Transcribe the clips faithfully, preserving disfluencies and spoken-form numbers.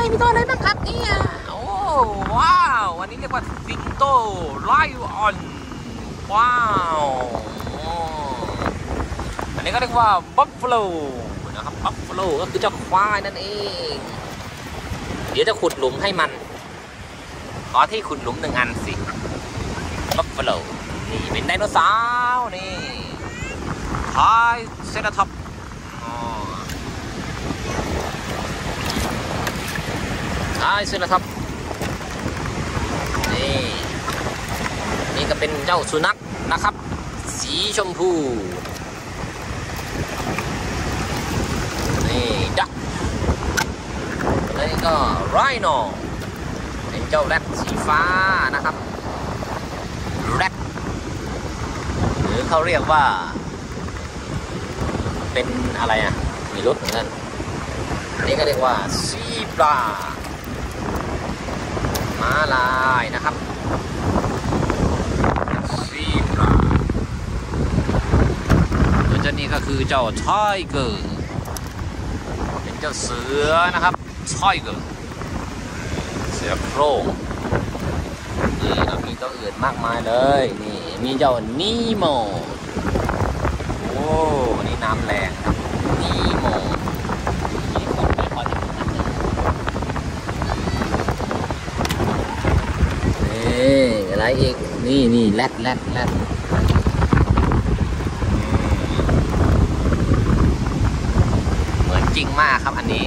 ยมีตัวอะไรบ้างครับเนี่ยโอ้ว้าววันนี้เรียกว่าสิงโตไลออนว้าวอันนี้ก็เรียกว่าบัฟฟาโลนะครับบัฟฟาโลก็คือเจ้าควายนั่นเองเดี๋ยวจะขุดหลุมให้มันขอที่ขุดหลุมหนึ่งอันสิบัฟฟาโลนี่เป็นไดโนเสาร์นี่ไทยเซราทอปไทยเซราทอปนี่นี่ก็เป็นเจ้าสุนัขนะครับสีชมพูนี่ดักนี่ก็ไรโนเป็นเจ้าแรดสีฟ้านะครับแรดหรือเขาเรียกว่าเป็นอะไรอ่ะมีรถเหมือนกันอันนี้ก็เรียกว่าซีบราม้าลายนะครับซีบราตัวเจ้านี้ก็คือเจ้าไทเกอร์เป็นเจ้าเสือนะครับไทเกอร์เสือโคร่งนี่เรามีตัวอื่นมากมายเลยนี่มีเจ้านีโมโอ้วันนี้น้ำแรงครับนีโมมีคนไปพอดีนี่อะไรอีกนี่นี่แรดแรดแรดเหมือนจริงมากครับอันนี้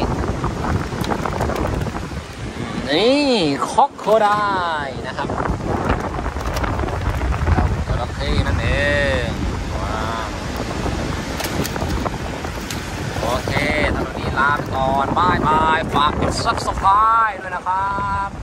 นี่คอกโคไดนะครับจระเข้นั่นเองว้าวโอเคตอนนี้ลาไปก่อนบายบายฝากกด ซับสไครบ์ ด้วยนะครับ